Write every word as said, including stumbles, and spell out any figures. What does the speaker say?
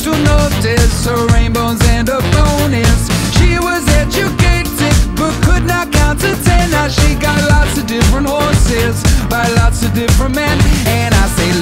you'll notice her rainbows and her bonus. She was educated but could not count to ten. Now she got lots of different horses by lots of different men. And I say